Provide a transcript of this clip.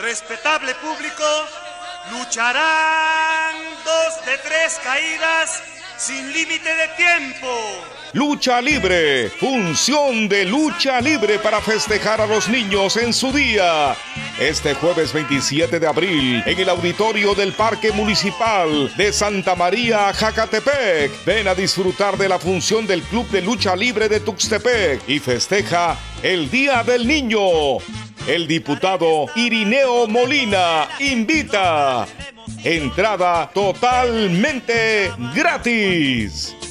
respetable público, lucharán 2 de 3 caídas sin límite de tiempo. Lucha libre, función de lucha libre para festejar a los niños en su día. Este jueves 27 de abril, en el auditorio del Parque Municipal de Santa María, Jacatepec. Ven a disfrutar de la función del Club de Lucha Libre de Tuxtepec y festeja el Día del Niño. El diputado Irineo Molina invita. Entrada totalmente gratis.